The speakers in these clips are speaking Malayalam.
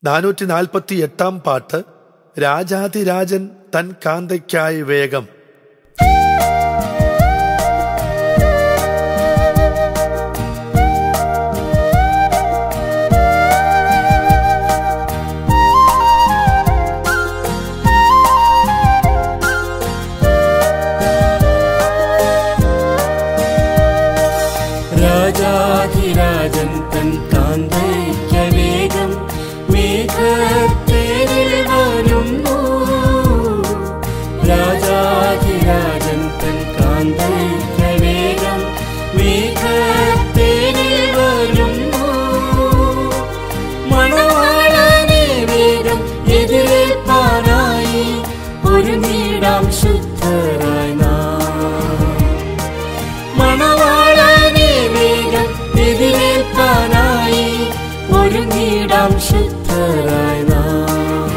448 പാട്ട്. രാജാധിരാജൻ തൻ കാന്തയ്ക്കായി വേഗം. രാജാധിരാജൻ തൻ കാന്തയ്ക്കായി വേഗം മേഘത്തേരിൽ വരുന്നു. രാജാധിരാജൻ തൻ കാന്തയ്ക്കായി വേഗം മേഘത്തേരിൽ വരുന്നു. മണവാളനെ വേഗം എതിരേൽപ്പാനായി ഒരുങ്ങിടാം ശുദ്ധരായി നാം. മണവാളനെ വേഗം എതിരേൽപ്പാനായി ഒരുങ്ങിടാം ശുദ്ധരായി നാം.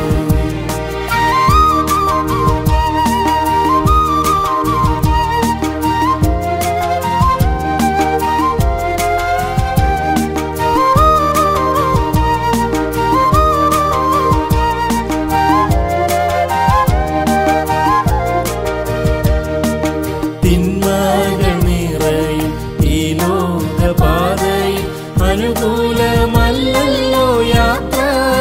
തിന്മകൾ നിറയും ഈ ലോകപാതയിൽ അനുകൂലമല്ലല്ലോ യാത്ര.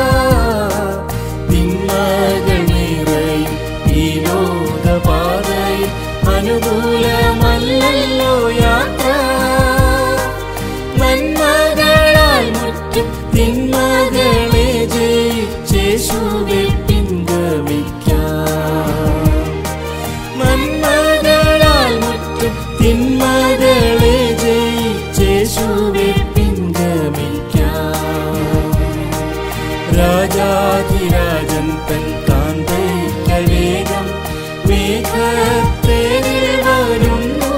തിന്മകൾ നിറയും ഈ ലോകപാതയിൽ അനുകൂലമല്ലല്ലോ യാത്ര. നന്മകളാൽ മുറ്റും തിന്മകളെ ജയിച്ചേശുവെ പിൻഗമിക്കാം. നന്മകളാൽ മുറ്റും തിന്മകളെ ജയിച്ചേശുവെ പിൻഗമിക്കാം. രാജാധിരാജൻ തൻ കാന്തയ്ക്കായി വേഗം മേഘത്തേരിൽ വരുന്നു.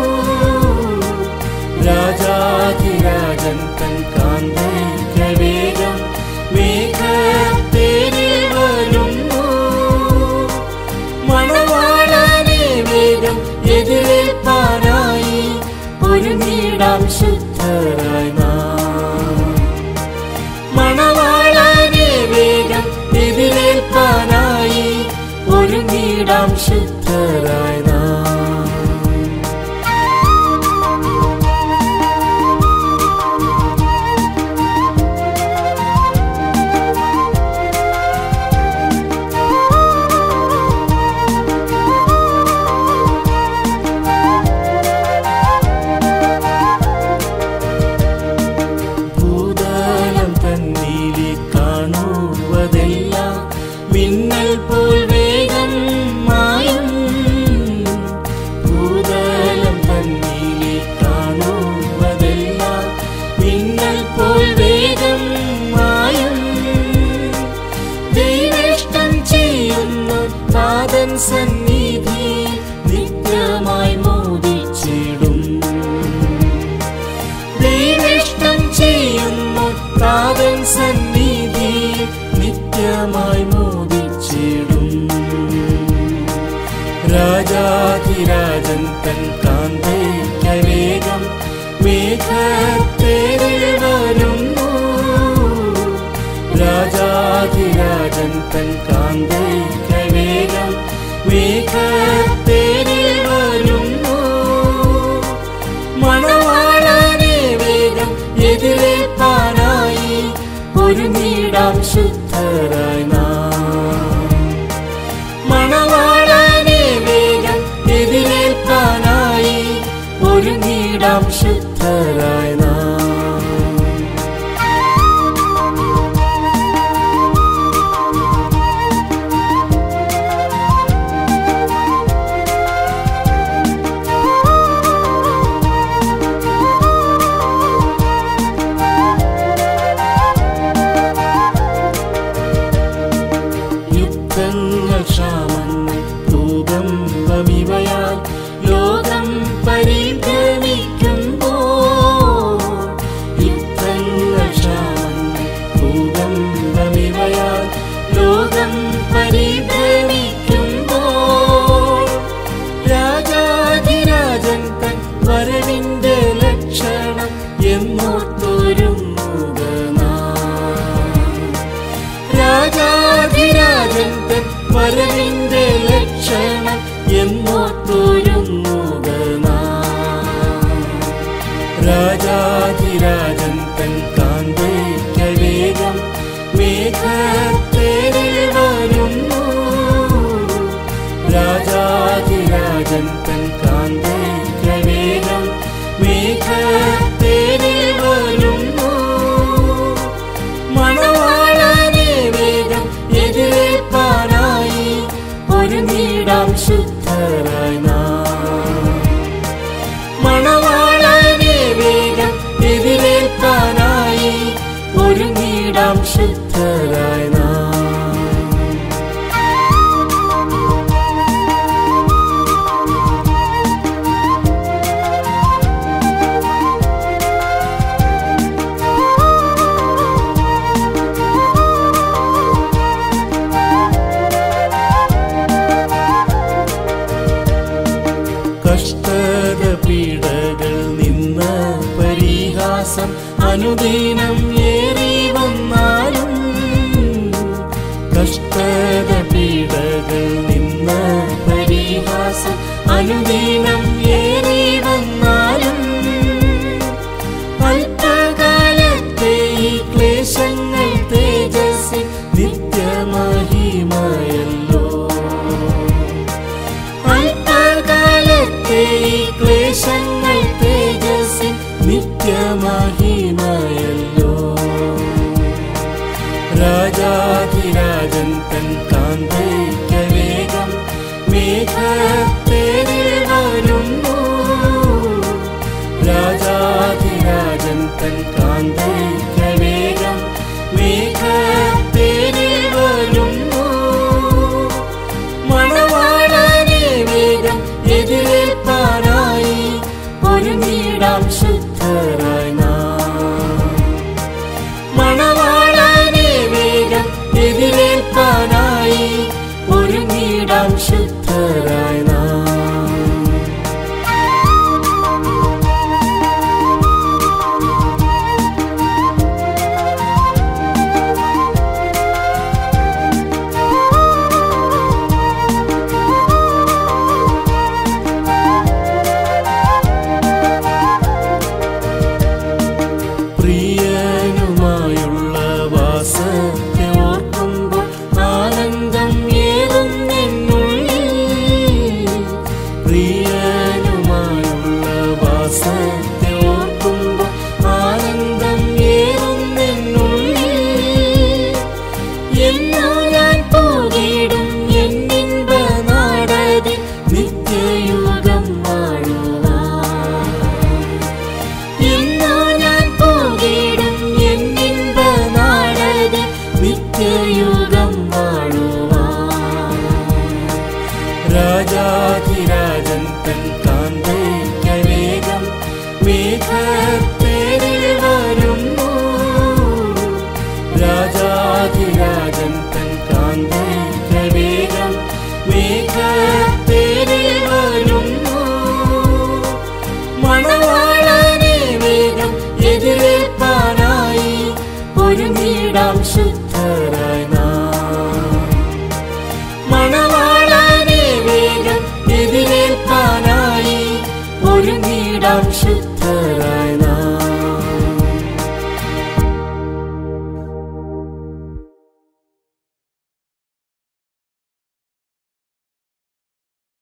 രാജാധിരാജൻ തൻ കാന്തയ്ക്കായി വേഗം മേഘത്തേരിൽ വരുന്നു. മണവാളനെ വേഗം എതിരേൽപ്പാനായി ഒരുങ്ങിടാം ശുദ്ധരായി നാം. മണവാളനെ വേഗം എതിരേൽപ്പാനായി ഒരുങ്ങിടാം ശുദ്ധരായി നാം. ഭൂതലം തന്നിലെ കാണുവതെല്ലാം മിന്നൽ പോൽ വേഗം മായും. ഭൂതലം തന്നിലെ കാണുവതെല്ലാം മിന്നൽ പോൽ വേഗം മായും. ദൈവേഷ്ടം ചെയ്യുന്നു താതൻ സന്നിധി നിത്യമായി മോദിച്ചിടും. ദൈവേഷ്ടം ചെയ്യുന്നു താതൻ സന്നിധി നിത്യമായി മോദിച്ചിടും. രാജാധിരാജൻ തൻ കാന്തയ്ക്കായി വേഗം മേഘത്തേരിൽ വരുന്നു. രാജാധിരാജൻ തൻ കാന്തയ്ക്കായി വേഗം മേഘത്തേരിൽ വരുന്നു. മണവാളനെ വേഗം എതിരേൽപ്പാനായി ഒരുങ്ങിടാം ശുദ്ധരായി നാം. മണവാളനെ വേഗം എതിരേൽപ്പാനായി ഒരുങ്ങിടാം ശുദ്ധരായി നാം. യുദ്ധങ്ങൾ ക്ഷാമങ്ങൾ ഭൂകമ്പമിവയാൽ ലോകം പരിഭ്രമിക്കുമ്പോൾ. യുദ്ധങ്ങൾ ക്ഷാമങ്ങൾ ഭൂകമ്പമിവയാൽ ലോകം പരിഭ്രമിക്കുമ്പോൾ. രാജാധിരാജൻ തൻ വരവിന്റെ ലക്ഷണം എന്നോർത്തൊരുങ്ങുക നാം. വരവിന്റെ ലക്ഷണം എന്നോർത്തൊരുങ്ങുക നാം. രാജാധിരാജൻ തൻ കാന്തയ്ക്കായി വേഗം മേഘത്തേരിൽ വരുന്നു. രാജാധിരാജൻ തൻ കാന്തയ്ക്കായി വേഗം മേഘത്തേരിൽ വരുന്നു. മണവാളനെ വേഗം എതിരേൽപ്പാനായി ഒരുങ്ങിടാം ശുദ്ധരായി നാം. മണവാളനെ വേഗം എതിരേൽപ്പാനായി ഒരുങ്ങിടാം ശുദ്ധരായി നാം. കഷ്ടത പീഡകൾ നിന്ന പരിഹാസം അനുദിനം ഏറി വന്നാലും. കഷ്ടത പീഡകൾ നിന്ന പരിഹാസം അനുദിനം ഏറി വന്നാലും. അല്പകാലത്തെ ഈ ക്ലേശങ്ങൾ തേജസ്സിൽ നിത്യമഹിമയല്ലോ. ഈ ക്ലേശങ്ങൾ തേജസ്സിൽ നിത്യമഹിമയല്ലോ. രാജാധിരാജൻ തൻ കാന്തയ്ക്കായി വേഗം മേഘത്തേരിൽ വരുന്നു. രാജാധിരാജൻ തൻ കാന്തയ്ക്കായി വേഗം മേഘത്തേരിൽ വരുന്നു. മണവാളനെ വേഗം എതിരേൽപ്പാനായി ഒരുങ്ങിടാം ശുദ്ധരായി നാം. മണവാളനെ വേഗം എതിരേൽപ്പാനായി ഒരുങ്ങിടാം ശുദ്ധരായി നാം. പ്രിയനുമായുള്ള വാസത്തെ ഓർക്കുമ്പോൾ ആനന്ദം ഏറുന്നെന്നുള്ളിൽ. പ്രിയനുമായുള്ള വാസത്തെ ഓർക്കുമ്പോൾ ആനന്ദം ഏറുന്നെന്നുള്ളിൽ. എന്നോ ഞാൻ പോകിടും എന്നിൻപ നാടതി നിത്യയുഗം വാഴുവാൻ. എന്നോ ഞാൻ പോകിടും എന്നിൻപ നാടതി നിത്യയുഗം